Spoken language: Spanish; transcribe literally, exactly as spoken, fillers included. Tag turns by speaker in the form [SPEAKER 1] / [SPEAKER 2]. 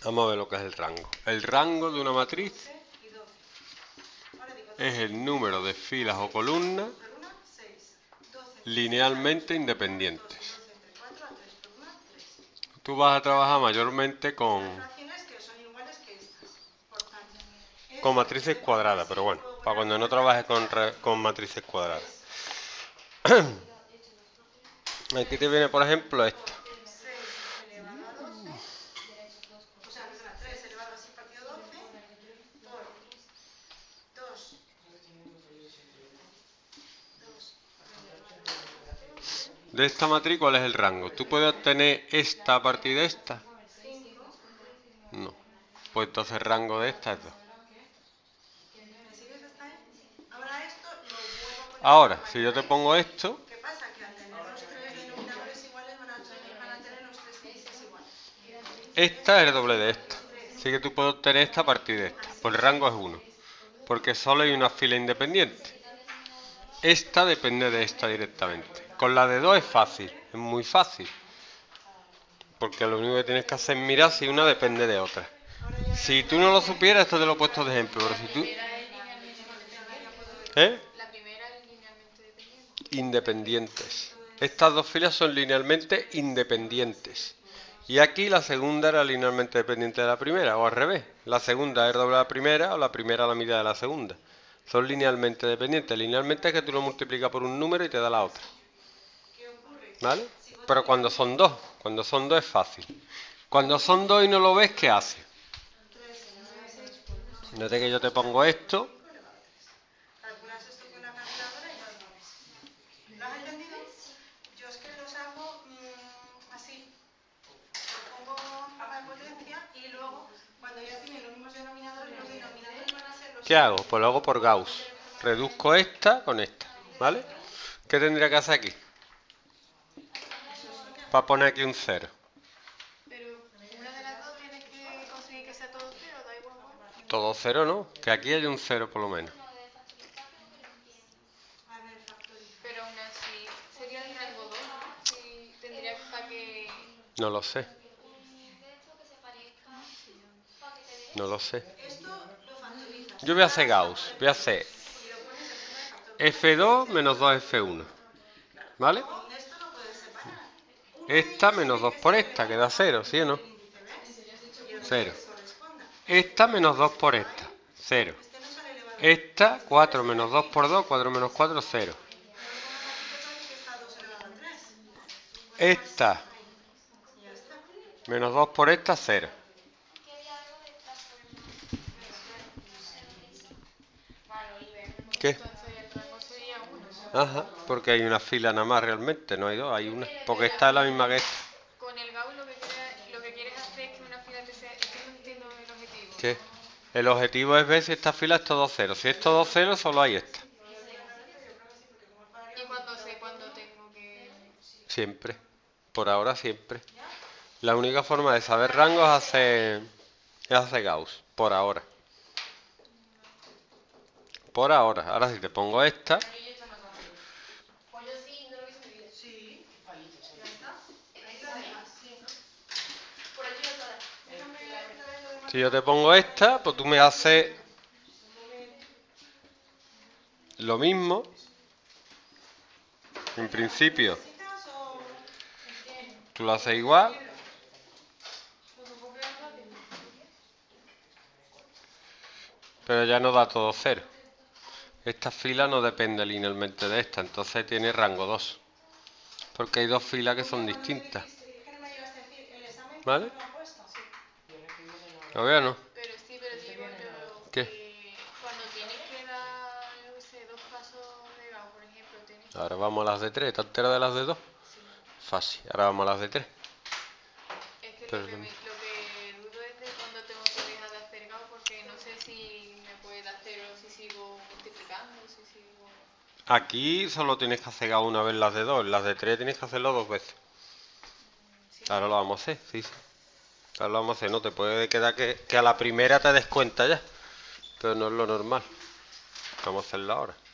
[SPEAKER 1] Vamos a ver lo que es el rango. El rango de una matriz es el número de filas o columnas linealmente independientes. Tú vas a trabajar mayormente con, con matrices cuadradas, pero bueno, para cuando no trabajes con, con matrices cuadradas. Aquí te viene, por ejemplo, esta. De esta matriz, ¿cuál es el rango? ¿Tú puedes obtener esta a partir de esta? No. Pues entonces el rango de esta es dos. Ahora, si yo te pongo esto, esta es el doble de esta. Así que tú puedes obtener esta a partir de esta. Pues el rango es uno. Porque solo hay una fila independiente. Esta depende de esta directamente. Con la de dos es fácil, es muy fácil. Porque lo único que tienes que hacer es mirar si una depende de otra. Si tú no lo supieras, esto te lo he puesto de ejemplo. Pero si tú... ¿Eh?
[SPEAKER 2] La primera es linealmente dependiente.
[SPEAKER 1] Independientes. Estas dos filas son linealmente independientes. Y aquí la segunda era linealmente dependiente de la primera, o al revés. La segunda es doble de la primera, o la primera a la mitad de la segunda. Son linealmente dependientes. Linealmente es que tú lo multiplicas por un número y te da la otra. ¿Vale? Pero cuando son dos, cuando son dos es fácil. Cuando son dos y no lo ves, ¿qué hace? Fíjate que yo te pongo esto.
[SPEAKER 3] ¿Lo has entendido? Yo es que los hago mmm, así. Los pongo a la potencia y luego, cuando ya tienen los mismos denominadores, los denominadores van a ser los...
[SPEAKER 1] ¿Qué hago? Pues lo hago por Gauss. Reduzco esta con esta. ¿Vale? ¿Qué tendría que hacer aquí? Para poner aquí un cero.
[SPEAKER 2] Pero una de las dos tienes que conseguir que sea todo cero, da igual.
[SPEAKER 1] Todo cero, ¿no? Que aquí hay un cero por lo menos.
[SPEAKER 2] Pero aún así, sería el rango dos, ¿no? Sí, tendría para que...
[SPEAKER 1] No lo sé. No lo sé. Yo voy a hacer Gauss. Voy a hacer efe dos menos dos efe uno. ¿Vale? Esta menos dos por esta, que da cero, ¿sí o no? cero. Esta menos dos por esta, cero. Esta, cuatro menos dos por dos, cuatro menos cuatro, cero. Esta menos dos por esta, cero. ¿Qué? Ajá, porque hay una fila nada más realmente, no hay dos, hay una. Porque esta es la misma que esta.
[SPEAKER 2] Con el Gauss lo que, quieres, lo que quieres hacer es que una fila te sea... Es que no entiendo el objetivo.
[SPEAKER 1] ¿Qué? El objetivo es ver si esta fila es todo cero. Si es todo cero, solo hay esta.
[SPEAKER 2] ¿Y cuándo sé cuándo tengo que...?
[SPEAKER 1] Siempre. Por ahora siempre. La única forma de saber rangos es hacer, es hacer Gauss. Por ahora. Por ahora. Ahora si te pongo esta... Si yo te pongo esta, pues tú me haces lo mismo. En principio, tú lo haces igual. Pero ya no da todo cero. Esta fila no depende linealmente de esta, entonces tiene rango dos. Porque hay dos filas que son distintas. ¿Vale? ¿Lo veo o no?
[SPEAKER 2] Pero sí, pero digo yo
[SPEAKER 1] ¿Qué?
[SPEAKER 2] que cuando tienes que dar, yo sé, dos pasos de Gauss, por ejemplo, tienes...
[SPEAKER 1] Ahora vamos a las de tres. ¿Estás entera de las de dos?
[SPEAKER 2] Sí.
[SPEAKER 1] Fácil. Ahora vamos a las de tres.
[SPEAKER 2] Es que
[SPEAKER 1] Pero...
[SPEAKER 2] lo, que me, lo que dudo es de cuando tengo que dejar de hacer Gauss, porque no sé si me puede dar cero si sigo multiplicando, si sigo...
[SPEAKER 1] Aquí solo tienes que hacer una vez las de dos. Las de tres tienes que hacerlo dos veces.
[SPEAKER 2] Sí.
[SPEAKER 1] Ahora lo vamos a hacer, sí, sí. Ahora lo vamos a hacer. No te puede quedar que, que a la primera te des cuenta ya. Pero no es lo normal. Vamos a hacerlo ahora.